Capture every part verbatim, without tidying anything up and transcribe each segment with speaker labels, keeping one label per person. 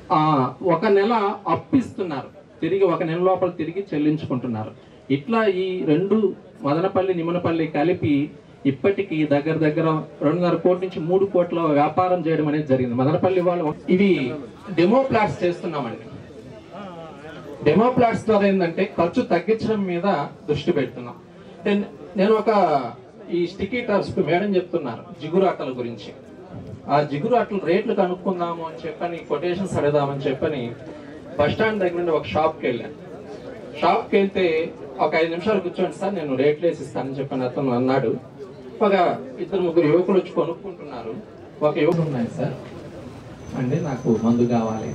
Speaker 1: ఒక నెల అప్పిస్తున్నారు, తిరిగి ఒక నెల లోపల తిరిగి చెల్లించుకుంటున్నారు. ఇట్లా ఈ రెండు మదనపల్లి నిమ్మనపల్లి కలిపి ఇప్పటికీ దగ్గర దగ్గర రెండున్నర కోట్ల నుంచి మూడు కోట్ల వ్యాపారం చేయడం అనేది జరిగింది. మదనపల్లి వాళ్ళు ఇవి డెమో ప్లాట్స్ చేస్తున్నామండి. డెమో ప్లాట్స్ ద్వారా ఏంటంటే ఖర్చు తగ్గించడం మీద దృష్టి పెడుతున్నాం. నేను ఒక ఈ స్టిక్కీ టాప్స్ మేడం చెప్తున్నారు జిగురు అట్టల గురించి. ఆ జిగురు అట్టలు రేట్లు కనుక్కుందాము అని చెప్పని కొటేషన్స్ అడదామని చెప్పని బస్ స్టాండ్ దగ్గర నుండి ఒక షాప్కి వెళ్ళాను. షాప్కి వెళ్తే ఒక ఐదు నిమిషాలు కూర్చోండి సార్, నేను రేట్లు వేసి ఇస్తానని చెప్పని అతను అన్నాడు. ఒక ఇద్దరు ముగ్గురు యువకులు వచ్చి కొనుక్కుంటున్నారు. ఒక యువకుడు ఉన్నాయి సార్ అండి, నాకు మందు కావాలి.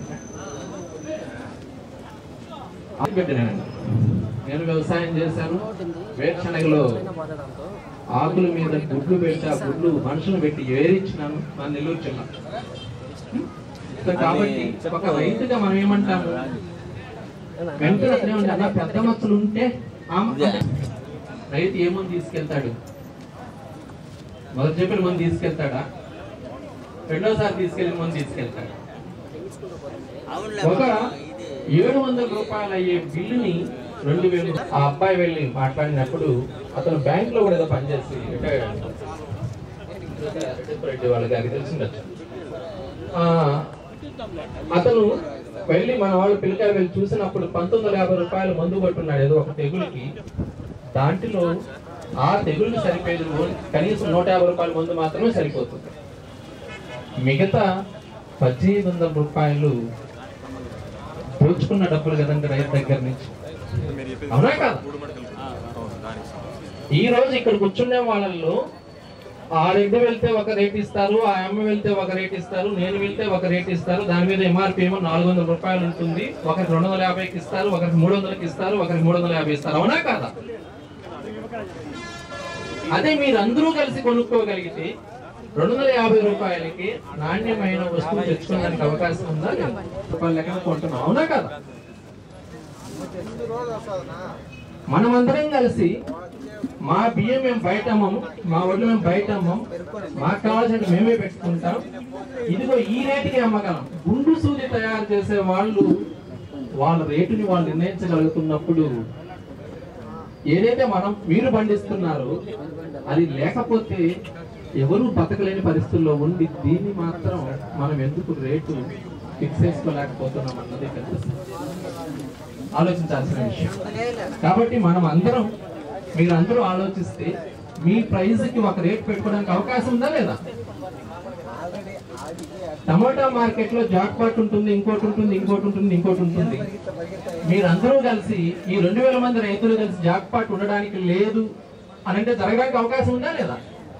Speaker 1: నేను వ్యవసాయం చేశాను, వేరుశనగలో ఆకుల మీద గుడ్లు పెట్టి ఆ గుడ్లు మనుషులు పెట్టి ఏరిచ్చినాను మన నెల్లూరు జిల్లా. కాబట్టి ఒక రైతుగా మనం ఏమంటాము, వెంటనే అన్న పెద్ద మచ్చలు ఉంటే రైతు ఏమని తీసుకెళ్తాడు, మొదటి చెప్పిన మంది తీసుకెళ్తాడా, రెండోసారి తీసుకెళ్ళిన మంది తీసుకెళ్తాడు. ఒక ఏడు వందల రూపాయలు అయ్యే బిల్లుని రెండు వేలు ఆ అబ్బాయి వెళ్ళి మాట్లాడినప్పుడు అతను బ్యాంక్ లో కూడా ఏదో పనిచేసి రెడ్డి వాళ్ళ గారికి తెలిసిండొచ్చు. అతను వెళ్ళి మన వాళ్ళు పిల్లకాయలు వెళ్ళి చూసినప్పుడు పంతొమ్మిది వందల యాభై రూపాయలు మందు కొట్టున్నాడు ఏదో ఒక తెగులకి. దాంట్లో ఆ తెగులకి సరిపోయేది కనీసం నూట యాభై రూపాయల మందు మాత్రమే సరిపోతుంది. మిగతా పద్దెనిమిది వందల రూపాయలు దోచుకున్న డబ్బులు కదండి రైతు దగ్గర నుంచి. అవునా కాదు? ఈ రోజు ఇక్కడ కూర్చునే వాళ్ళల్లో ఆ రెడ్డి వెళ్తే ఒక రేట్ ఇస్తారు, ఆ అమ్మ వెళ్తే ఒక రేట్ ఇస్తారు, నేను వెళ్తే ఒక రేట్ ఇస్తారు. దాని మీద ఎంఆర్పీ ఏమో నాలుగు వందల రూపాయలు ఉంటుంది. ఒకరికి రెండు వందల యాభైకి ఇస్తారు, ఒకరికి మూడు వందలకి ఇస్తారు, ఒకరికి మూడు వందల యాభై ఇస్తారు. అవునా కాదా? అదే మీరు అందరూ కలిసి కొనుక్కోగలిగితే రెండు వందల యాభై రూపాయలకి నాణ్యమైన వస్తువు తెచ్చుకోవడానికి అవకాశం ఉందా? రూపాయలు లెక్కన కొంటున్నాం. అవునా కదా? మనమందరం కలిసి మా బియ్యం మేము బయట అమ్మము, మా ఒడ్లు మేము బయట అమ్మం, మాకు కావాల్సిన మేమే పెట్టుకుంటాం, ఇదిగో ఈ రేటుకి అమ్మగలం. గుండు సూది తయారు చేసే వాళ్ళు వాళ్ళ రేటుని వాళ్ళు నిర్ణయించగలుగుతున్నప్పుడు ఏదైతే మనం మీరు పండిస్తున్నారో అది లేకపోతే ఎవరు బతకలేని పరిస్థితుల్లో ఉండి దీన్ని మాత్రం మనం ఎందుకు రేటు ఫిక్స్ చేసుకోలేకపోతున్నాం అన్నది ఆలోచించాల్సిన విషయం. కాబట్టి మనం అందరం మీరందరూ ఆలోచిస్తే మీ ప్రైస్ కి ఒక రేట్ పెట్టుకోవడానికి అవకాశం ఉందా లేదా? టమాటా మార్కెట్ లో జాక్ పాట్ ఉంటుంది, ఇంకోటి ఉంటుంది, ఇంకోటి ఉంటుంది, ఇంకోటి ఉంటుంది. మీరందరూ కలిసి ఈ రెండు వేల మంది రైతులు కలిసి జాక్ పాట్ ఉండడానికి లేదు అని అంటే జరగడానికి అవకాశం ఉందా లేదా?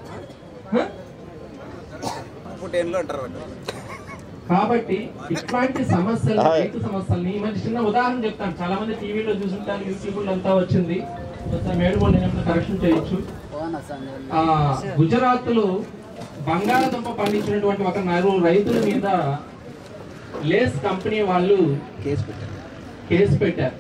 Speaker 1: కాబట్టి ఇట్లాంటి సమస్యలు రైతు సమస్యల్ని మంచి చిన్న ఉదాహరణ చెప్తాను. చాలా మంది టీవీలో చూసుంటారు, యూట్యూబ్ అంతా వచ్చింది, మేడుగోళ్ళు నేను కరెక్షన్ చేయొచ్చు. ఆ గుజరాత్ లో బంగాళదుంప పండించినటువంటి ఒక నలుగురు రైతుల మీద లేస్ కంపెనీ వాళ్ళు కేసు పెట్టారు.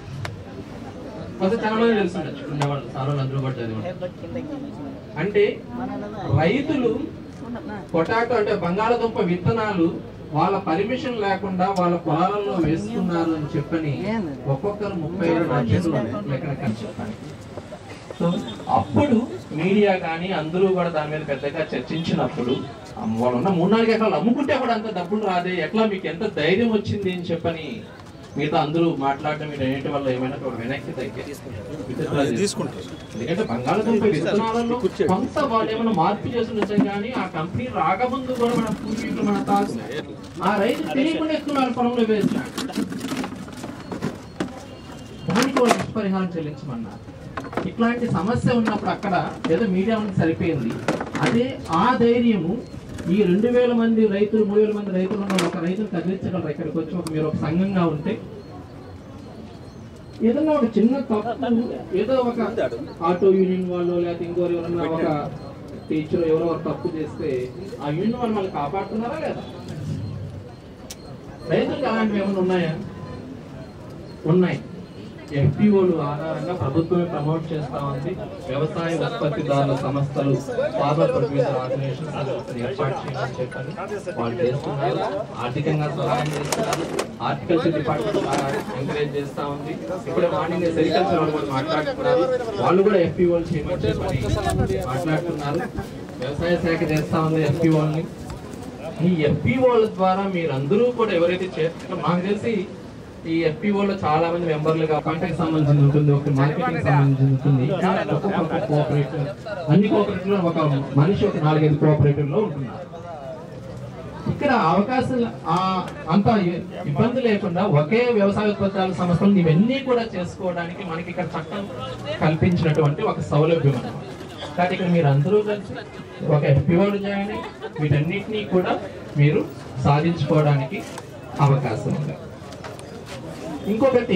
Speaker 1: చాలా మంది తెలుసుండొచ్చు ఉండేవాళ్ళు, సార్ అందరూ కూడా చదివారు. అంటే రైతులు పొటాటో అంటే బంగాళదుంప విత్తనాలు వాళ్ళ పర్మిషన్ లేకుండా వాళ్ళ పొలాలలో వేస్తున్నారు అని చెప్పని ఒక్కొక్కరు ముప్పై ఐదు లక్షలు లెక్కన చెప్పాలి. సో అప్పుడు మీడియా కానీ అందరూ కూడా దాని మీద పెద్దగా చర్చించినప్పుడు వాళ్ళు ఉన్న మూడు నాలుగు ఎకరాలు అమ్ముకుంటే కూడా అంత డబ్బులు రాదే, ఎట్లా మీకు ఎంత ధైర్యం వచ్చింది అని చెప్పని మిగతా అందరూ మాట్లాడడం మీరు ఏంటి వల్ల ఏమైనా వెనక్కి తీసుకుంటారు. ఎందుకంటే బంగాళదుంప విత్తనాలలో కొంత వాళ్ళు ఏమైనా మార్పు చేస్తుండొచ్చు కానీ ఆ కంపెనీ రాకముందు కూడా మన పూర్వీకులు మన తాగు ఆ రైతు తెలియకుండా ఎత్తున్నారు పొలంలో వేసినాడు. దానికి వాళ్ళు నష్టపరిహారం చెల్లించమన్నారు. ఇట్లాంటి సమస్య ఉన్నప్పుడు అక్కడ ఏదో మీడియా ఉంది సరిపోయింది. అదే ఆ ధైర్యము ఈ రెండు వేల మంది రైతులు మూడు వేల మంది రైతులు ఉన్న ఒక రైతులు కదిలించగలరు. ఇక్కడికి వచ్చి ఒక మీరు ఒక సంఘంగా ఉంటే ఏదన్నా ఒక చిన్న తప్పు ఏదో ఒక ఆటో యూనియన్ వాళ్ళు లేకపోతే ఇంకోరు ఎవరన్నా ఒక టీచర్ ఎవరో ఒక తప్పు చేస్తే ఆ యూనియన్ వాళ్ళు మళ్ళీ కాపాడుతున్నారా లేదా? రైతులకు అలాంటివి ఏమైనా ఉన్నాయా? ఉన్నాయి. ఎఫ్పిఓలు ఆధారంగా ప్రభుత్వమే ప్రమోట్ చేస్తా ఉంది. వ్యవసాయ ఉత్పత్తిదారుల సంస్థలు ఫార్మర్ ప్రొడ్యూసర్ ఆర్గనైజేషన్స్ ఏర్పాటు చేయమని చెప్పారు. వాళ్ళు చేస్తున్నారు, ఆర్థికంగా సహాయం చేస్తున్నారు. హార్టికల్చర్ డిపార్ట్మెంట్ ఎంకరేజ్ చేస్తా ఉంది. ఇప్పుడే మార్నింగ్ సెరికల్చర్ వాళ్ళు మాట్లాడుతున్నారు, వాళ్ళు కూడా ఎఫ్పిఓలు చేయమని చెప్పని మాట్లాడుతున్నారు. వ్యవసాయ శాఖ చేస్తా ఉంది ఎఫ్పిఓల్ని. ఈ ఎఫ్పిఓల ద్వారా మీరందరూ కూడా ఎవరైతే చేస్తున్నారో, నాకు తెలిసి ఈ ఎఫ్పిఓలో చాలా మంది మెంబర్లుగా పంటకు సంబంధించి ఉంటుంది, ఒక మార్కెటింగ్ సంబంధించి ఉంటుంది, ఒక్కొక్క కోఆపరేటివ్, అన్ని కోఆపరేటివ్ లో ఒక మనిషి ఒక నాలుగైదు కోఆపరేటివ్ లో ఉంటున్నారు. ఇక్కడ అవకాశం అంత ఇబ్బంది లేకుండా ఒకే వ్యవసాయ ఉత్పత్తుల సంస్థలు ఇవన్నీ కూడా చేసుకోవడానికి మనకి ఇక్కడ చట్టం కల్పించినటువంటి ఒక సౌలభ్యం అన్నమాట. కాబట్టి ఇక్కడ మీరు అందరూ కలిసి ఒక ఎఫ్పిఓలు చేయండి, వీటన్నిటినీ కూడా మీరు సాధించుకోవడానికి అవకాశం ఉంది. ఇంకొకటి,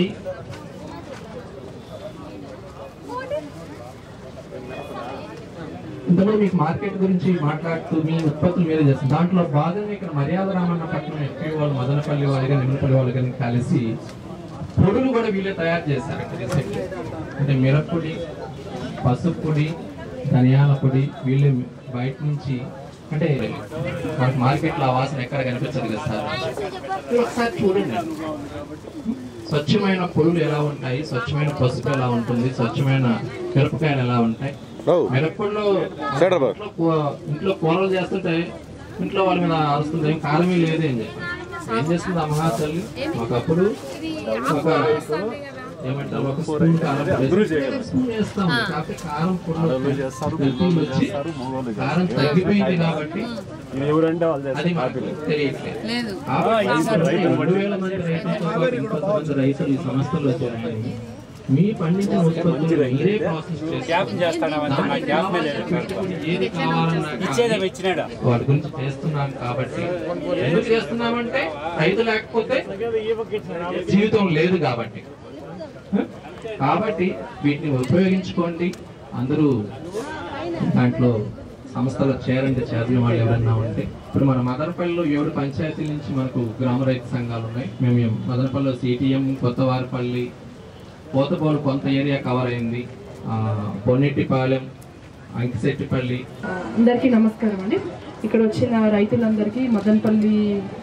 Speaker 1: ఇంతలో మీకు మార్కెట్ గురించి మాట్లాడుతూ మీ ఉత్పత్తుల మీద చేస్తుంది. దాంట్లో భాగంగా ఇక్కడ మర్యాద రామన్న పట్టణం ఎఫ్పిఓ వాళ్ళు మదనపల్లి వాళ్ళు కానీ నిమ్మపల్లి వాళ్ళు కానీ కలిసి పొడులు కూడా వీళ్ళే తయారు చేశారు. అంటే మిరప్పొడి, పసుపు పొడి, ధనియాల పొడి వీళ్ళే బయట నుంచి, అంటే మనకు మార్కెట్లో ఆ వాసన ఎక్కడ కనిపించదు కదా సార్. ఒకసారి చూడండి, స్వచ్ఛమైన పొడులు ఎలా ఉంటాయి, స్వచ్ఛమైన పసుపు ఎలా ఉంటుంది, స్వచ్ఛమైన మిరపకాయలు ఎలా ఉంటాయి. మిరప్పొడిలో ఇంట్లో కూరలు చేస్తుంటే ఇంట్లో వాళ్ళ మీద అరుస్తుంది, ఏం కాలమే లేదు ఏం చెప్పి ఏం చేస్తుంది ఆ మహాతల్లి, ఒకప్పుడు ఒక ఏమంటారు ఒక స్పూన్ కారం స్పూన్ వేస్తాం, కాకపోతే కారం వచ్చి కారం తగ్గిపోయింది కాబట్టి అది మనకు తెలియట్లేదు. రెండు వేల మంది రైతులతో ఇంకొంతమంది రైతులు ఈ సంస్థలు వచ్చారు. మీ పండించిన ఉత్పత్తులు మీరే ప్రాసెస్ చేస్తారు, ఏది కావాలన్నా వాటి గురించి చేస్తున్నాం. కాబట్టి ఎందుకు చేస్తున్నామంటే రైతు లేకపోతే జీవితం లేదు కాబట్టి. కాబట్టి వీటిని ఉపయోగించుకోండి. అందరూ దాంట్లో సంస్థలో చేరండి, చేరిన వాళ్ళు ఎవరన్నా ఉంటే. ఇప్పుడు మన మదనపల్లిలో ఏడు పంచాయతీల నుంచి మనకు గ్రామ రైతు సంఘాలు ఉన్నాయి. మేము మదనపల్లిలో సిటిఎం, కొత్తవారిపల్లి, పోతపోలు కొంత ఏరియా కవర్ అయింది, పొన్నిటిపాలెం, అంకిశెట్టిపల్లి.
Speaker 2: అందరికీ నమస్కారం అండి. ఇక్కడ వచ్చిన రైతులందరికీ మదనపల్లి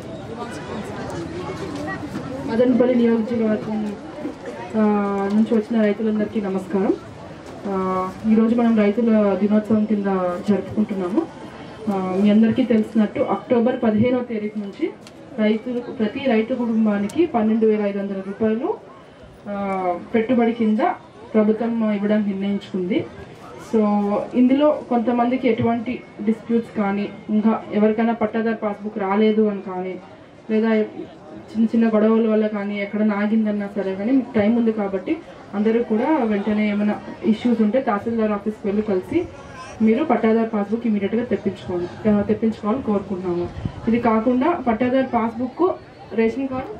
Speaker 2: మదనపల్లి నియోజకవర్గం నుంచి వచ్చిన రైతులందరికీ నమస్కారం. ఈరోజు మనం రైతుల దినోత్సవం కింద జరుపుకుంటున్నాము. మీ అందరికీ తెలిసినట్టు అక్టోబర్ పదిహేనవ తేదీ నుంచి రైతులకు ప్రతి రైతు కుటుంబానికి పన్నెండు వేల ఐదు వందల రూపాయలు పెట్టుబడి కింద ప్రభుత్వం ఇవ్వడానికి నిర్ణయించుకుంది. సో ఇందులో కొంతమందికి ఎటువంటి డిస్ప్యూట్స్ కానీ, ఇంకా ఎవరికైనా పట్టాదారు పాస్బుక్ రాలేదు అని కానీ, లేదా చిన్న చిన్న గొడవల వల్ల కానీ ఎక్కడ ఆగిందన్నా సరే కానీ మీకు టైం ఉంది కాబట్టి అందరూ కూడా వెంటనే ఏమైనా ఇష్యూస్ ఉంటే తహసీల్దార్ ఆఫీస్కి వెళ్ళి కలిసి మీరు పట్టాదారు పాస్బుక్ ఇమీడియట్గా తెప్పించుకోండి తెప్పించుకోవాలని కోరుకుంటున్నాము. ఇది కాకుండా పట్టాదారు passbook, ration card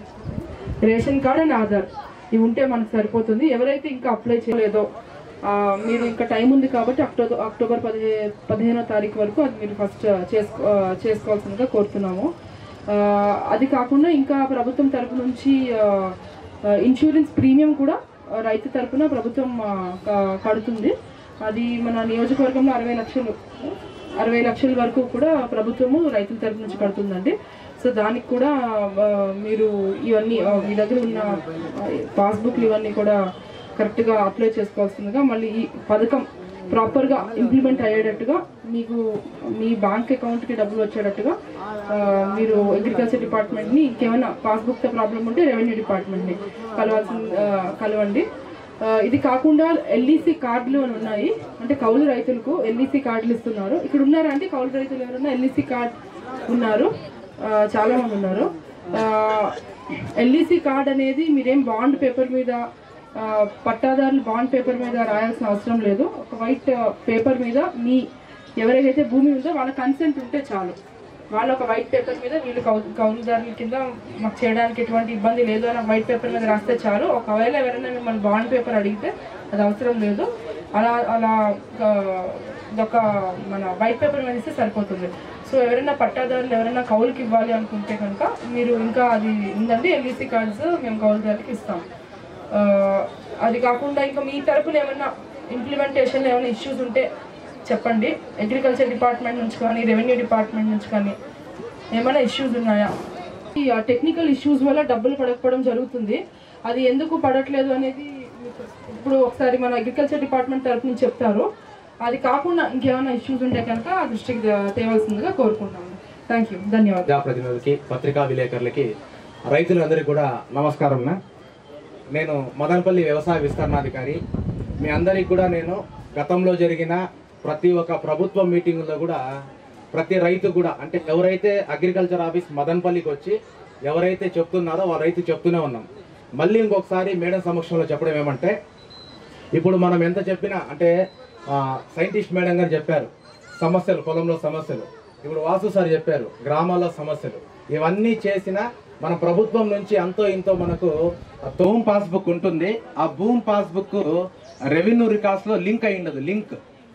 Speaker 2: ration card and Aadhaar ఇవి ఉంటే మనకు సరిపోతుంది. ఎవరైతే ఇంకా అప్లై చేయలేదో మీరు ఇంకా టైం ఉంది కాబట్టి అక్టోబర్ అక్టోబర్ పదిహే పదిహేనో తారీఖు వరకు అది మీరు ఫస్ట్ చేసుకో చేసుకోవాల్సిందిగా కోరుతున్నాము. అది కాకుండా ఇంకా ప్రభుత్వం తరపు నుంచి ఇన్సూరెన్స్ ప్రీమియం కూడా రైతు తరపున ప్రభుత్వం కడుతుంది. అది మన నియోజకవర్గంలో అరవై లక్షలు అరవై లక్షల వరకు కూడా ప్రభుత్వము రైతుల తరపు నుంచి కడుతుందండి. సో దానికి కూడా మీరు ఇవన్నీ మీ దగ్గర ఉన్న పాస్బుక్లు ఇవన్నీ కూడా కరెక్ట్గా అప్లై చేసుకోవాల్సిందిగా, మళ్ళీ ఈ పథకం ప్రాపర్గా ఇంప్లిమెంట్ అయ్యేటట్టుగా మీకు మీ బ్యాంక్ అకౌంట్కి డబ్బులు వచ్చేటట్టుగా మీరు అగ్రికల్చర్ డిపార్ట్మెంట్ని, ఇంకేమైనా పాస్బుక్తో ప్రాబ్లం ఉంటే రెవెన్యూ డిపార్ట్మెంట్ని కలవాల్సి కలవండి. ఇది కాకుండా ఎల్ఈసి కార్డులు అని ఉన్నాయి, అంటే కౌలు రైతులకు ఎల్ఈసి కార్డులు ఇస్తున్నారు. ఇక్కడ ఉన్నారా అంటే కౌలు రైతులు ఎవరైనా ఎల్ఈసి కార్డ్ ఉన్నారు, చాలా మంది ఉన్నారు. ఎల్ఈసి కార్డ్ అనేది మీరేం బాండ్ పేపర్ మీద, పట్టాదారులు బాండ్ పేపర్ మీద రాయాల్సిన అవసరం లేదు. ఒక వైట్ పేపర్ మీద మీ ఎవరైతే భూమి ఉందో వాళ్ళ కన్సెంట్ ఉంటే చాలు. వాళ్ళు ఒక వైట్ పేపర్ మీద వీళ్ళు కౌ కౌలుదారుల కింద మాకు చేయడానికి ఎటువంటి ఇబ్బంది లేదు అని వైట్ పేపర్ మీద రాస్తే చాలు. ఒకవేళ ఎవరైనా మిమ్మల్ని బాండ్ పేపర్ అడిగితే అది అవసరం లేదు. అలా అలా ఒక మన వైట్ పేపర్ మీద ఇస్తే సరిపోతుంది. సో ఎవరైనా పట్టాదారులు ఎవరైనా కౌలుకి ఇవ్వాలి అనుకుంటే కనుక మీరు ఇంకా అది ఉందండి, ఎల్ఈసి కార్డ్స్ మేము కౌలుదారులకి ఇస్తాం. అది కాకుండా ఇంకా మీ తరపున ఏమైనా ఇంప్లిమెంటేషన్లో ఏమైనా ఇష్యూస్ ఉంటే చెప్పండి. అగ్రికల్చర్ డిపార్ట్మెంట్ నుంచి కానీ రెవెన్యూ డిపార్ట్మెంట్ నుంచి కానీ ఏమైనా ఇష్యూస్ ఉన్నాయా? ఈ టెక్నికల్ ఇష్యూస్ వల్ల డబ్బులు పడకపోవడం జరుగుతుంది. అది ఎందుకు పడట్లేదు అనేది ఇప్పుడు ఒకసారి మన అగ్రికల్చర్ డిపార్ట్మెంట్ తరపు నుంచి చెప్తారు. అది కాకుండా ఇంకేమైనా ఇష్యూస్ ఉంటే కనుక ఆ దృష్టికి తేవాల్సిందిగా కోరుకుంటాము. Thank you. ధన్యవాదాలు.
Speaker 3: ప్రజాప్రతినిధులకి, పత్రికా విలేకరులకి, రైతులందరికీ కూడా నమస్కారం. నేను మదనపల్లి వ్యవసాయ విస్తరణాధికారి. మీ అందరికీ కూడా నేను గతంలో జరిగిన ప్రతి ఒక్క ప్రభుత్వ మీటింగుల్లో కూడా ప్రతి రైతు కూడా అంటే ఎవరైతే అగ్రికల్చర్ ఆఫీస్ మదనపల్లికి వచ్చి ఎవరైతే చెప్తున్నారో ఆ రైతు చెప్తూనే ఉన్నాం. మళ్ళీ ఇంకొకసారి మేడం సమక్షంలో చెప్పడం ఏమంటే, ఇప్పుడు మనం ఎంత చెప్పినా అంటే సైంటిస్ట్ మేడం గారు చెప్పారు సమస్యలు, పొలంలో సమస్యలు, ఇప్పుడు వాసు సార్ చెప్పారు గ్రామాల్లో సమస్యలు, ఇవన్నీ చేసిన మన ప్రభుత్వం నుంచి అంతో ఇంతో మనకు భూమి పాస్బుక్ ఉంటుంది. ఆ భూమి పాస్బుక్ రెవెన్యూ రికార్డ్స్లో లింక్ అయి ఉండదు. లింక్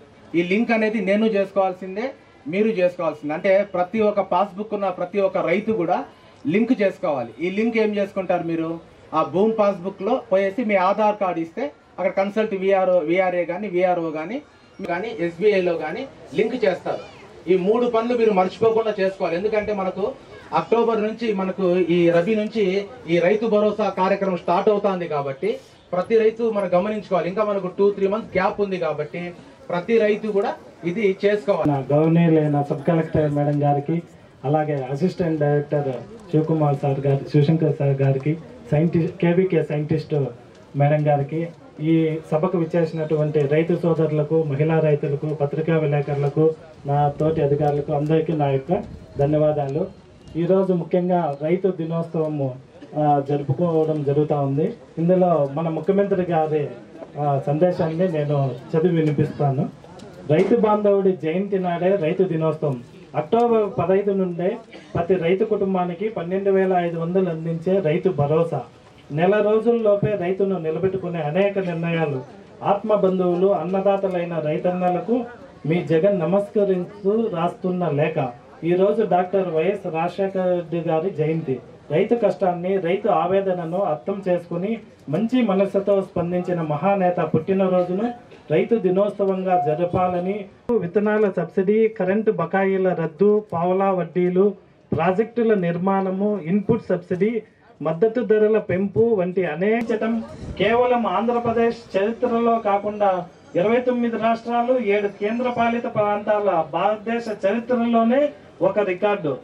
Speaker 3: ఈ లింక్ అనేది నేను చేసుకోవాల్సిందే, మీరు చేసుకోవాల్సిందే. అంటే ప్రతి ఒక్క పాస్బుక్ ఉన్న ప్రతి ఒక్క రైతు కూడా లింక్ చేసుకోవాలి. ఈ లింక్ ఏం చేసుకుంటారు మీరు? ఆ భూమి పాస్బుక్లో పోయేసి మీ ఆధార్ కార్డు ఇస్తే అక్కడ కన్సల్ట్ విఆర్ఓ విఆర్ఏ కానీ విఆర్ఓ కానీ కానీ ఎస్బీఐలో కానీ లింక్ చేస్తారు. ఈ మూడు పనులు మీరు మర్చిపోకుండా చేసుకోవాలి. ఎందుకంటే మనకు అక్టోబర్ నుంచి మనకు ఈ రబీ నుంచి ఈ రైతు భరోసా కార్యక్రమం స్టార్ట్ అవుతుంది కాబట్టి ప్రతి రైతు మనం గమనించుకోవాలి. ఇంకా మనకు టూ త్రీ మంత్స్ గ్యాప్ ఉంది కాబట్టి ప్రతి రైతు కూడా ఇది చేసుకోవాలి.
Speaker 4: గవర్నర్ సబ్ కలెక్టర్ మేడం గారికి, అలాగే అసిస్టెంట్ డైరెక్టర్ శివకుమార్ సార్ గారి శివశంకర్ సార్ గారికి, సైంటిస్ట్ కేవీకే సైంటిస్ట్ మేడం గారికి, ఈ సభకు విచ్చేసినటువంటి రైతు సోదరులకు, మహిళా రైతులకు, పత్రికా విలేకరులకు, నా తోటి అధికారులకు అందరికీ నా యొక్క ధన్యవాదాలు. ఈరోజు ముఖ్యంగా రైతు దినోత్సవము జరుపుకోవడం జరుగుతూ ఉంది. ఇందులో మన ముఖ్యమంత్రి గారి సందేశాన్ని నేను చదివి వినిపిస్తాను. రైతు బాంధవుడి జయంతి నాడే రైతు దినోత్సవం. అక్టోబర్ పదహైదు నుండే ప్రతి రైతు కుటుంబానికి పన్నెండు వేల ఐదు వందలు అందించే రైతు భరోసా. నెల రోజుల్లోపే రైతును నిలబెట్టుకునే అనేక నిర్ణయాలు. ఆత్మ బంధువులు, అన్నదాతలైన రైతన్నలకు మీ జగన్ నమస్కరిస్తూ రాస్తున్న లేఖ. ఈరోజు డాక్టర్ వైఎస్ రాజశేఖర రెడ్డి గారి జయంతి. రైతు కష్టాన్ని, రైతు ఆవేదనను అర్థం చేసుకుని మంచి మనసుతో స్పందించిన మహానేత పుట్టినరోజును రైతు దినోత్సవంగా జరపాలని, విత్తనాల సబ్సిడీ, కరెంటు బకాయిల రద్దు, పావలా వడ్డీలు, ప్రాజెక్టుల నిర్మాణము, ఇన్పుట్ సబ్సిడీ, మద్దతు ధరల పెంపు వంటి అనేకం కేవలం ఆంధ్రప్రదేశ్ చరిత్రలో కాకుండా ఇరవై తొమ్మిది రాష్ట్రాలు, ఏడు కేంద్రపాలిత ప్రాంతాల భారతదేశ చరిత్రలోనే ఒక రికార్డు.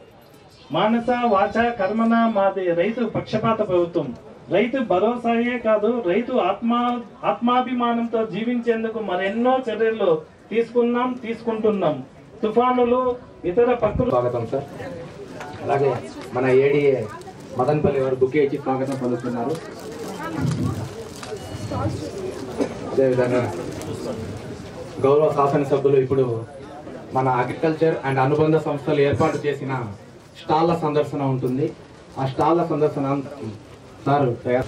Speaker 4: మానస వాచ కర్మన మాది రైతు పక్షపాత ప్రభుత్వం. రైతు భరోసాయే కాదు, రైతు ఆత్మ ఆత్మాభిమానంతో జీవించేందుకు మరెన్నో చర్యలు తీసుకున్నాం, తీసుకుంటున్నాం. తుఫానులు, ఇతర ప్రకృతి.
Speaker 3: స్వాగతం సార్. అలాగే మన ఏడీఏ మదనపల్లి వారు బుకే ఇచ్చి స్వాగతం పలుకుతున్నారు. అదేవిధంగా గౌరవ శాసనసభ్యులు ఇప్పుడు మన అగ్రికల్చర్ అండ్ అనుబంధ సంస్థలు ఏర్పాటు చేసిన స్టాళ్ల సందర్శన ఉంటుంది. ఆ స్టాళ్ల సందర్శన సార్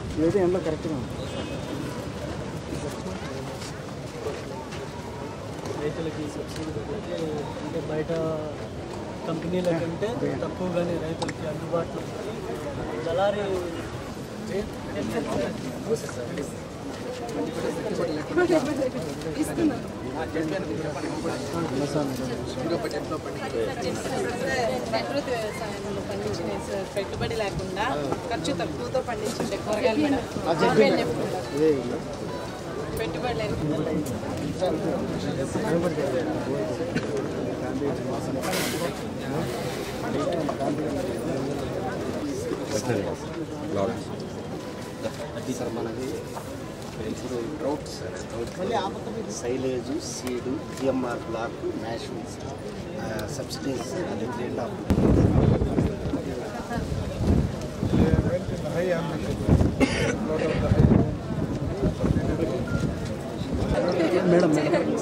Speaker 5: రైతులకి సబ్సిడీ అంటే బయట కంపెనీల కంటే తక్కువగానే రైతులకి అందుబాటులో దళారీ
Speaker 6: ప్రకృతి వ్యవసాయంలో పండించిన పెట్టుబడి లేకుండా ఖర్చు తక్కువతో పండించే కూరగాయలు పెట్టుబడి లేకుండా
Speaker 7: సార్ మనది ఇప్పుడు drought sir drought silage seed GMR block machines subsidies అది రెండు మేడం మేడం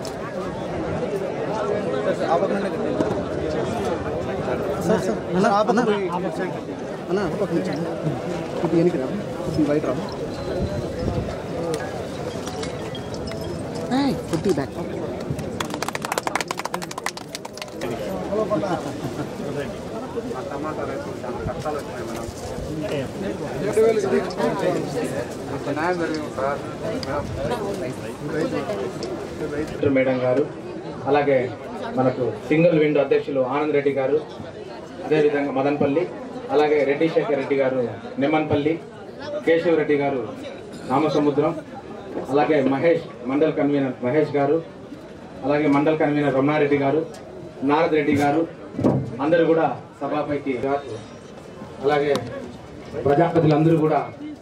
Speaker 7: సార్ సార్ అన్న అన్న అన్న ఒక నిమిషం ఇప్పుడు ఎనికి రా బయట రా పుట్టి బ్యాక్
Speaker 3: టమాటా రైతులు చాలా కష్టాలు వచ్చినాయి మేడం. మేడం గారు, అలాగే మనకు సింగిల్ విండో అధ్యక్షులు ఆనంద్ రెడ్డి గారు, అదేవిధంగా మదన్పల్లి, అలాగే రెడ్డి శేఖర్ రెడ్డి గారు నిమ్మన్పల్లి, కేశవ్ రెడ్డి గారు రామసముద్రం, అలాగే మహేష్ మండల్ కన్వీనర్ మహేష్ గారు, అలాగే మండల్ కన్వీనర్ రమణారెడ్డి గారు, నారద్ రెడ్డి గారు అందరూ కూడా సభాపైకి గారు, అలాగే ప్రజాప్రతినిధులందరూ కూడా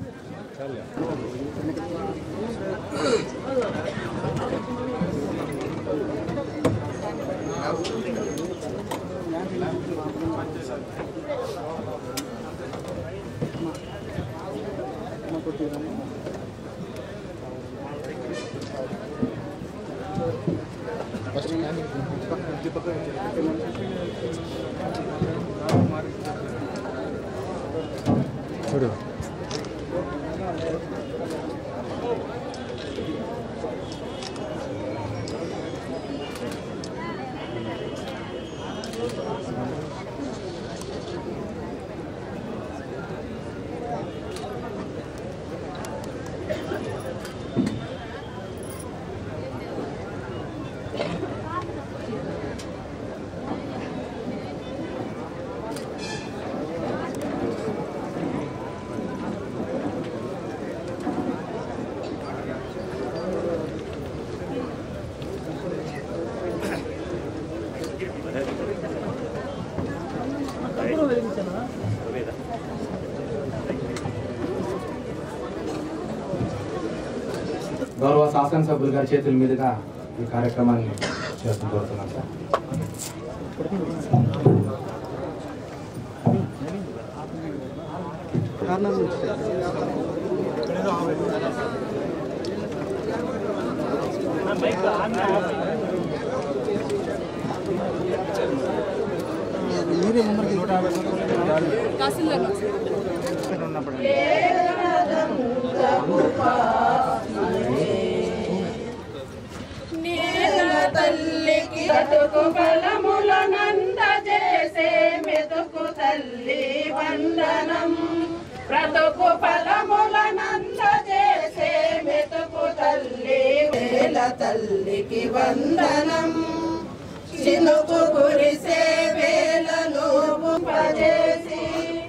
Speaker 3: గౌరవ శాసనసభ్యులు గారి చేతుల మీదుగా ఈ కార్యక్రమాన్ని చేస్తూ కోరుతున్నాం సార్.
Speaker 7: మీరే ముందరికి
Speaker 6: తల్లికి బ్రతుకు ఫలములనంద చేసే మెతుకు తల్లి వందనం, బ్రతుకు ఫలములనంద చేసే మెతుకు తల్లి వేల తల్లికి వందనం, చినుకు కురిసే వేలను ఉపజేసి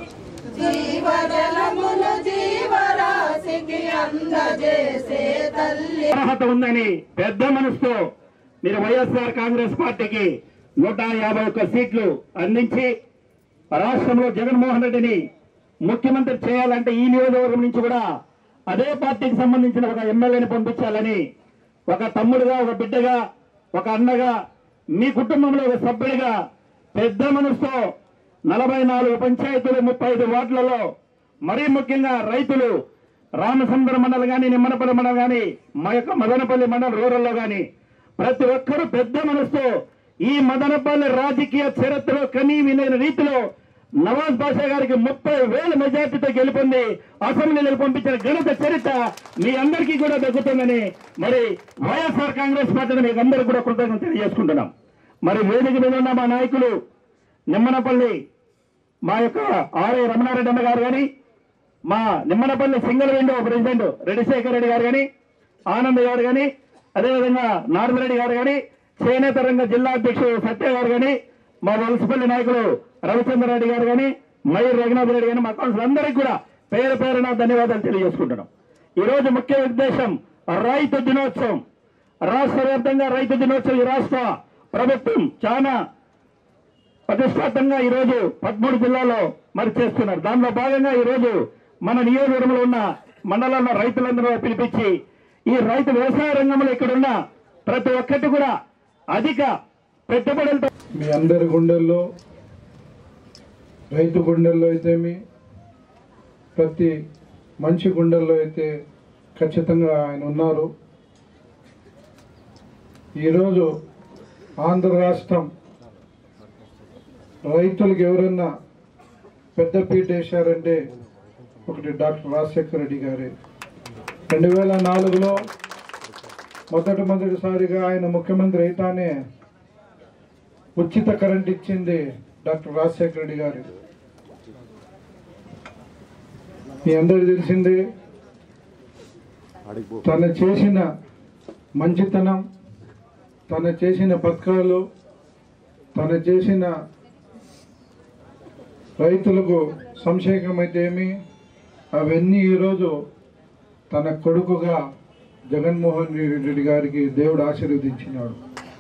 Speaker 6: జీవజలములు జీవరాశికి అందజేసే తల్లి.
Speaker 8: అర్హత ఉందని పెద్ద మనసుతో మీరు వైఎస్ఆర్ కాంగ్రెస్ పార్టీకి నూట యాభై ఒక్క సీట్లు అందించి రాష్ట్రంలో జగన్మోహన్ రెడ్డిని ముఖ్యమంత్రి చేయాలంటే ఈ నియోజకవర్గం నుంచి కూడా అదే పార్టీకి సంబంధించిన ఒక ఎమ్మెల్యేని పంపించాలని ఒక తమ్ముడుగా, ఒక బిడ్డగా, ఒక అన్నగా, మీ కుటుంబంలో ఒక సభ్యుడిగా పెద్ద మనసుతో నలభై నాలుగు పంచాయతీలు ముప్పై ఐదు వార్డులలో మరీ ముఖ్యంగా రైతులు రామసముద్రం మండలం కానీ, నిమ్మనపల్లి మండలం కానీ, మా యొక్క మదనపల్లి మండలం రూరల్లో కానీ ప్రతి ఒక్కరూ పెద్ద మనసుతో ఈ మదనపల్లి రాజకీయ చరిత్రలో కనీ వినైన రీతిలో నవాజ్ బాషా గారికి ముప్పై వేల మెజార్టీతో గెలుపొంది అసెంబ్లీలకు పంపించిన ఘనత చరిత్ర మీ అందరికీ కూడా దక్కుతుందని మరి వైఎస్ఆర్ కాంగ్రెస్ పార్టీని మీకు అందరికీ కూడా కృతజ్ఞతలు తెలియజేసుకుంటున్నాం. మరి వేదిక మీద ఉన్న మా నాయకులు నిమ్మనపల్లి మా యొక్క ఆర్ఏ రమణారెడ్డి అన్న గారు కానీ, మా Nimmanapalli single window president Reddishekar Reddy గారు కానీ, ఆనంద్ గారు కానీ, అదేవిధంగా నారదరెడ్డి గారు కానీ, చేనేత రంగ జిల్లా అధ్యక్షుడు సత్య గారు కానీ, మా వలసపల్లి నాయకులు రవిచంద్రారెడ్డి గారు కానీ, మయూర్ రఘునాథ్ రెడ్డి కానీ, మా కౌన్సిల్ అందరికీ కూడా పేరు పేరున ధన్యవాదాలు తెలియజేసుకుంటున్నాం. ఈ రోజు ముఖ్య ఉద్దేశం రైతు దినోత్సవం. రాష్ట్ర వ్యాప్తంగా రైతు దినోత్సవం ఈ రాష్ట్ర ప్రభుత్వం చాలా ప్రతిష్టాత్మకంగా ఈ రోజు పదమూడు జిల్లాలో మరి చేస్తున్నారు. దానిలో భాగంగా ఈ రోజు మన నియోజకవర్గంలో ఉన్న మండలాల్లో రైతులందరూ పిలిపించి ఈ రైతు వ్యవసాయ రంగంలో ఇక్కడున్న ప్రతి ఒక్కటి కూడా అధిక పెట్టుబడులతో
Speaker 9: మీ అందరి గుండెల్లో, రైతు గుండెల్లో అయితే మీ ప్రతి మంచి గుండెల్లో అయితే ఖచ్చితంగా ఆయన ఉన్నారు. ఈరోజు ఆంధ్ర రాష్ట్రం రైతులకు ఎవరన్నా పెద్దపీట వేశారంటే ఒకటి డాక్టర్ రాజశేఖర రెడ్డి గారే. రెండు వేల నాలుగులో మొదటి మొదటిసారిగా ఆయన ముఖ్యమంత్రి అయితానే ఉచిత కరెంట్ ఇచ్చింది డాక్టర్ రాజశేఖర రెడ్డి గారు. మీ అందరికీ తెలిసిందే, తను చేసిన మంచితనం, తను చేసిన పథకాలు, తను చేసిన రైతులకు సంక్షేమం అయితే ఏమి, అవన్నీ ఈరోజు తన కొడుకుగా జగన్మోహన్ రెడ్డి గారికి దేవుడు ఆశీర్వదించినాడు.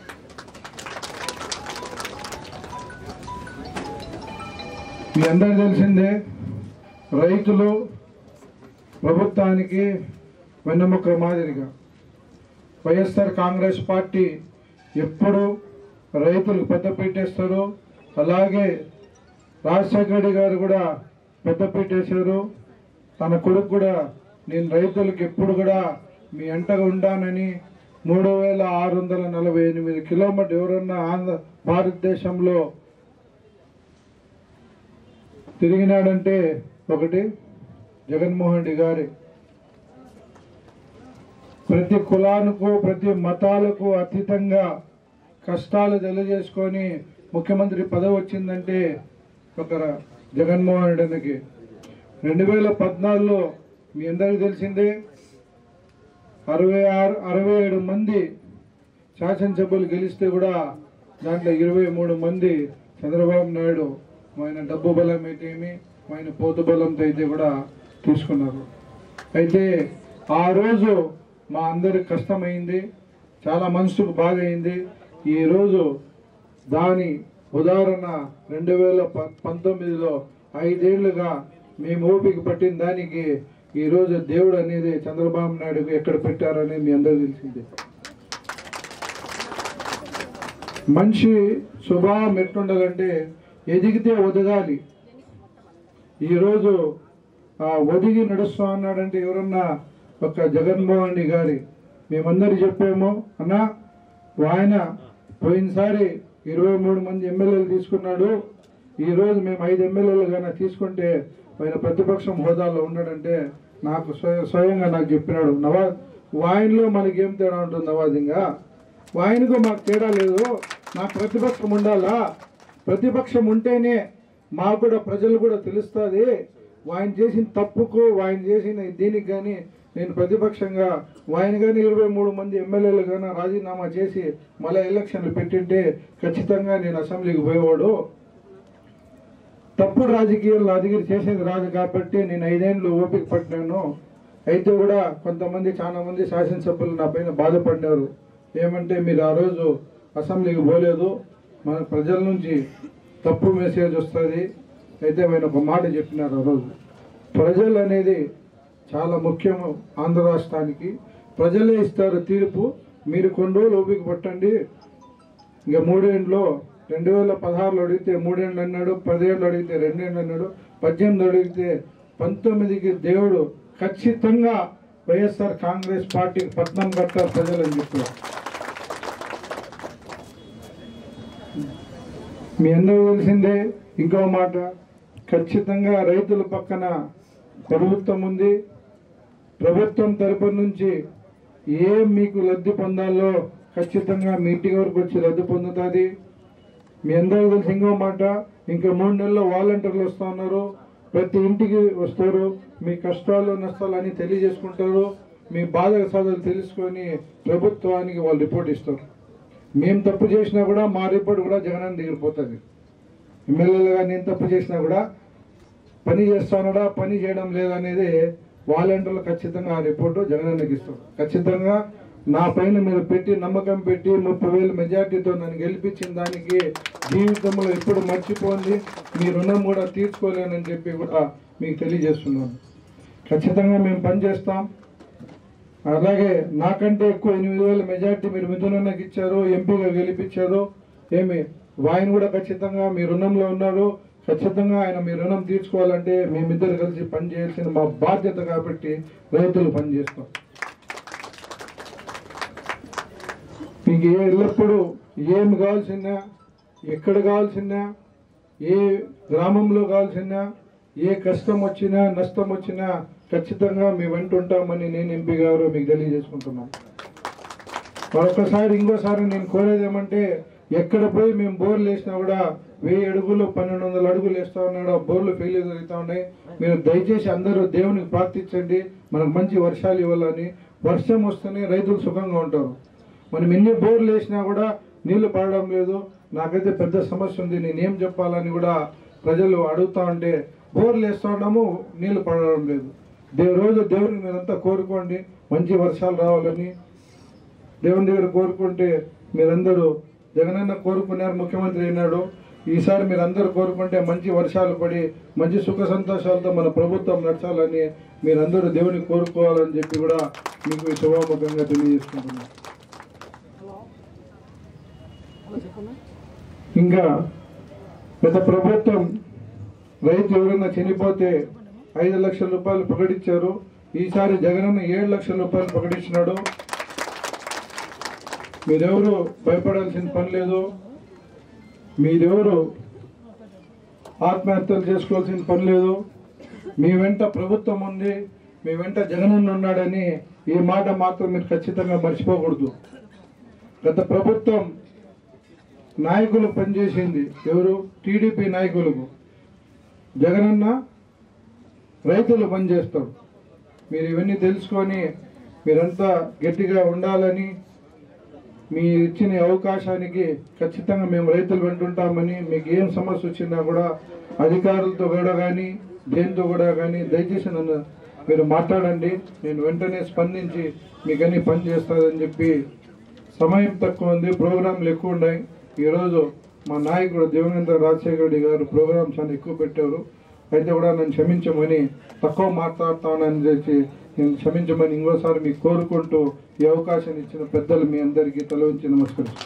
Speaker 9: మీ అందరికీ తెలిసిందే, రైతులు ప్రభుత్వానికి వెన్నెముక మాదిరిగా. వైఎస్ఆర్ కాంగ్రెస్ పార్టీ ఎప్పుడు రైతులకు పెద్దపీట వేస్తారు. అలాగే రాజశేఖర రెడ్డి గారు కూడా పెద్దపీట వేశారు. తన కొడుకు కూడా నేను రైతులకు ఎప్పుడు కూడా మీ అంటగా ఉండానని మూడు వేల ఆరు వందల నలభై ఎనిమిది కిలోమీటర్ ఎవరన్నా ఆంధ్ర భారతదేశంలో తిరిగినాడంటే ఒకటి జగన్మోహన్ రెడ్డి గారి. ప్రతి కులానికి, ప్రతి మతాలకు అతీతంగా కష్టాలు తెలియజేసుకొని ముఖ్యమంత్రి పదవి వచ్చిందంటే ఒక జగన్మోహన్ రెడ్డికి. రెండు వేల పద్నాలుగులో మీ అందరికీ తెలిసిందే, అరవై ఆరు అరవై ఏడు మంది శాసనసభ్యులు గెలిస్తే కూడా దాంట్లో ఇరవై మూడు మంది చంద్రబాబు నాయుడు ఆయన డబ్బు బలం అయితే ఏమి, ఆయన పోతు బలంతో అయితే కూడా తీసుకున్నారు. అయితే ఆ రోజు మా అందరికి కష్టమైంది, చాలా మనసుకు బాధ అయింది. ఈరోజు దాని ఉదాహరణ రెండు వేల ప పంతొమ్మిదిలో ఐదేళ్లుగా మేము ఓపిక పట్టిన దానికి ఈరోజు దేవుడు అనేది చంద్రబాబు నాయుడు ఎక్కడ పెట్టారనేది మీ అందరూ తెలిసిందే. మనిషి స్వభావం ఎట్లుండాలంటే ఎదిగితే ఒదగాలి. ఈరోజు ఆ ఒదిగి నడుస్తా అన్నాడంటే ఎవరన్నా ఒక జగన్మోహన్ రెడ్డి గారి. మేమందరూ చెప్పాము అన్నా, ఆయన పోయినసారి ఇరవై మూడు మంది ఎమ్మెల్యేలు తీసుకున్నాడు, ఈరోజు మేము ఐదు ఎమ్మెల్యేలు కానీ తీసుకుంటే ఆయన ప్రతిపక్షం హోదాలో ఉన్నాడంటే నాకు స్వయం స్వయంగా నాకు చెప్పినాడు, నవాజ్ వాయిన్లో మనకేం తేడా ఉంటుంది నవాజ్, ఇంకా వాయిన్కు మాకు తేడా లేదు, నాకు ప్రతిపక్షం ఉండాలా, ప్రతిపక్షం ఉంటేనే మాకు కూడా ప్రజలు కూడా తెలుస్తుంది, ఆయన చేసిన తప్పుకు ఆయన చేసిన దీనికి కానీ నేను ప్రతిపక్షంగా ఆయన కానీ ఇరవై మూడు మంది ఎమ్మెల్యేలు కానీ రాజీనామా చేసి మళ్ళీ ఎలక్షన్లు పెట్టింటే ఖచ్చితంగా నేను అసెంబ్లీకి పోయేవాడు. తప్పుడు రాజకీయాల్లో అధికారి చేసేది రాదు కాబట్టి నేను ఐదేళ్ళు ఓపిక పట్టినాను. అయితే కూడా కొంతమంది చాలా మంది శాసనసభ్యులు నా పైన బాధపడ్డారు. ఏమంటే మీరు ఆ రోజు అసెంబ్లీకి పోలేదు, మన ప్రజల నుంచి తప్పు మెసేజ్ వస్తుంది. అయితే ఆయన ఒక మాట చెప్పినారు ఆ రోజు, ప్రజలు అనేది చాలా ముఖ్యము ఆంధ్ర రాష్ట్రానికి, ప్రజలే ఇస్తారు తీర్పు, మీరు కొన్ని రోజులు ఓపిక పట్టండి. ఇక మూడేండ్లో రెండు వేల పదహారులో అడిగితే మూడేళ్ళు అన్నాడు, పదేళ్ళు అడిగితే రెండేళ్ళు అన్నాడు, పద్దెనిమిది అడిగితే పంతొమ్మిదికి దేవుడు ఖచ్చితంగా వైఎస్ఆర్ కాంగ్రెస్ పార్టీకి పట్నం కట్టారు ప్రజలు అని చెప్పారు. మీ అందరూ తెలిసిందే. ఇంకో మాట, ఖచ్చితంగా రైతుల పక్కన ప్రభుత్వం ఉంది. ప్రభుత్వం తరపు నుంచి ఏం మీకు లబ్ధి పొందాలో ఖచ్చితంగా మీ ఇంటి వరకు వచ్చి లబ్ధి పొందుతుంది. మీ అందరూ తెలిసి ఇంకో మాట, ఇంకా మూడు నెలల్లో వాలంటీర్లు వస్తూ ఉన్నారు, ప్రతి ఇంటికి వస్తారు, మీ కష్టాలు నష్టాలు అన్నీ తెలియజేసుకుంటారు, మీ బాధ సాధలు తెలుసుకొని ప్రభుత్వానికి వాళ్ళు రిపోర్ట్ ఇస్తారు. మేము తప్పు చేసినా కూడా మా రిపోర్ట్ కూడా జగన్ దిగిపోతుంది. ఎమ్మెల్యేలుగా నేను తప్పు చేసినా కూడా పని చేస్తానడా పని చేయడం లేదనేది వాలంటీర్లు ఖచ్చితంగా ఆ రిపోర్టు జగనన్నకి ఇస్తారు. ఖచ్చితంగా నా పైన మీరు పెట్టి నమ్మకం పెట్టి ముప్పై వేల మెజార్టీతో నన్ను గెలిపించిన దానికి జీవితంలో ఎప్పుడు మర్చిపోండి, మీ రుణం కూడా తీర్చుకోలేనని చెప్పి కూడా మీకు తెలియజేస్తున్నాను. ఖచ్చితంగా మేము పనిచేస్తాం. అలాగే నాకంటే ఎక్కువ ఎనిమిది వేల మెజార్టీ మీరు మిథునన్నకి ఇచ్చారు, ఎంపీగా గెలిపించారు. ఏమి ఆయన కూడా ఖచ్చితంగా మీ రుణంలో ఉన్నారు. ఖచ్చితంగా ఆయన మీ రుణం తీర్చుకోవాలంటే మేమిద్దరు కలిసి పనిచేయాల్సిన మా బాధ్యత కాబట్టి రైతులు పనిచేస్తాం. మీకు ఏ ఎల్లప్పుడూ ఏమి కావాల్సినా, ఎక్కడ కావాల్సినా, ఏ గ్రామంలో కావాల్సినా, ఏ కష్టం వచ్చినా నష్టం వచ్చినా ఖచ్చితంగా మీ వెంట ఉంటామని నేను ఎంపీ గారు మీకు తెలియజేసుకుంటున్నాను. మరొకసారి ఇంకోసారి నేను కోరేది ఏమంటే, ఎక్కడ పోయి మేము బోర్లు వేసినా కూడా వెయ్యి అడుగులు పన్నెండు వందల అడుగులు వేస్తూ ఉన్నాడు, ఆ బోర్లు ఫెయిల్ జరుగుతూ ఉన్నాయి. మీరు దయచేసి అందరూ దేవునికి ప్రార్థించండి, మనకు మంచి వర్షాలు ఇవ్వాలని. వర్షం వస్తేనే రైతులు సుఖంగా ఉంటారు. మనం ఎన్ని బోర్లు వేసినా కూడా నీళ్లు పడడం లేదు. నాకైతే పెద్ద సమస్య ఉంది, నేనేం చెప్పాలని కూడా ప్రజలు అడుగుతూ ఉంటే బోర్లు వేస్తూ ఉన్నాము, నీళ్లు పడడం లేదు. దే రోజు దేవుని మీరంతా కోరుకోండి మంచి వర్షాలు రావాలని. దేవుని దగ్గర కోరుకుంటే మీరందరూ, జగనన్న కోరుకున్నారు, ముఖ్యమంత్రి అయినాడు, ఈసారి మీరందరూ కోరుకుంటే మంచి వర్షాలు పడి మంచి సుఖ సంతోషాలతో మన ప్రభుత్వం నడచాలని మీరందరూ దేవుని కోరుకోవాలని చెప్పి కూడా మీకు ఈ శుభాముఖంగా తెలియజేసుకుంటున్నాను. ఇంకా గత ప్రభుత్వం రైతు ఎవరైనా చనిపోతే ఐదు లక్షల రూపాయలు ప్రకటించారు. ఈసారి జగనన్న ఏడు లక్షల రూపాయలు ప్రకటించినాడు. మీరెవరు భయపడాల్సిన పని లేదు, మీరెవరు ఆత్మహత్యలు చేసుకోవాల్సిన పని లేదు. మీ వెంట ప్రభుత్వం ఉంది, మీ వెంట జగనన్న ఉన్నాడని ఈ మాట మాత్రం మీరు ఖచ్చితంగా మర్చిపోకూడదు. గత ప్రభుత్వం నాయకులు పనిచేసింది ఎవరు? టీడీపీ నాయకులకు. జగనన్న రైతులు పనిచేస్తాడు. మీరు ఇవన్నీ తెలుసుకొని మీరంతా గట్టిగా ఉండాలని, మీ ఇచ్చిన అవకాశానికి ఖచ్చితంగా మేము రైతులు వెంటుంటామని, మీకు ఏం సమస్య వచ్చినా కూడా అధికారులతో కూడా కానీ దేంతో కూడా కానీ దయచేసి నన్ను మీరు మాట్లాడండి, నేను వెంటనే స్పందించి మీకు అన్ని పని చేస్తానని చెప్పి. సమయం తక్కువ ఉంది, ప్రోగ్రాంలు ఎక్కువ ఉన్నాయి. ఈరోజు మా నాయకుడు దేవేంద్ర రాజశేఖర రెడ్డి గారు ప్రోగ్రామ్ చాలా ఎక్కువ పెట్టారు. అయితే కూడా నన్ను క్షమించమని, తక్కువ మాట్లాడతానని చెప్పి నేను క్షమించమని ఇంకోసారి మీకు కోరుకుంటూ ఈ అవకాశం ఇచ్చిన పెద్దలు మీ అందరికీ తల వంచి నమస్కరిస్తాను.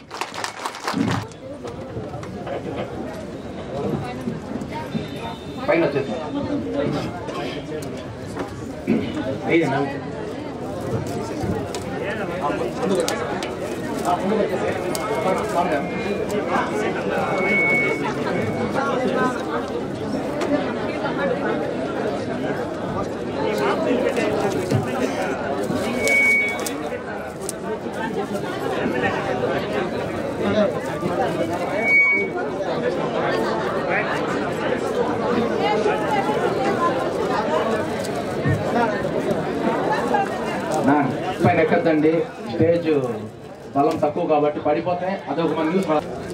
Speaker 3: పైన ఎక్కద్దండి, స్టేజ్ బలం తక్కువ కాబట్టి పడిపోతే అదొక మన న్యూస్.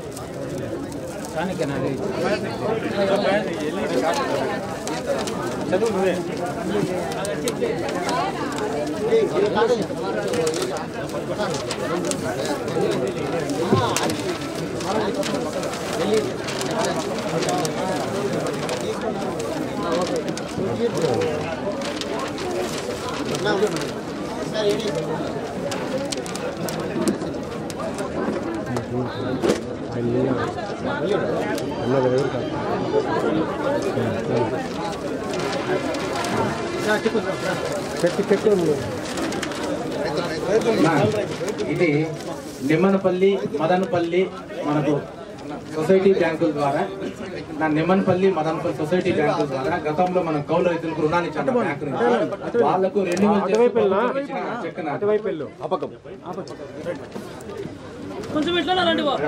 Speaker 3: ఇది నిమ్మనపల్లి మదనపల్లి మనకు సొసైటీ బ్యాంకుల ద్వారా, నా నిమ్మనపల్లి మదనపల్లి సొసైటీ బ్యాంకుల ద్వారా గతంలో మనం కౌలు రైతులకు రుణాలు ఇచ్చాము బ్యాంకు నుంచి. వాళ్ళకు రెండు
Speaker 5: కొంచెం ఎట్లా రండి బాబు.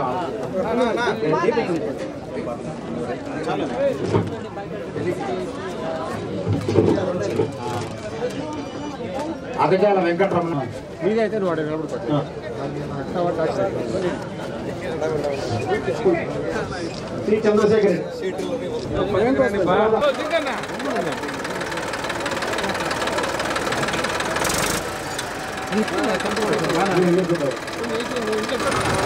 Speaker 3: అగజాల వెంకటరమణ
Speaker 7: మీదైతే వాడు
Speaker 3: శ్రీ చంద్రశేఖర్
Speaker 7: రెడ్డి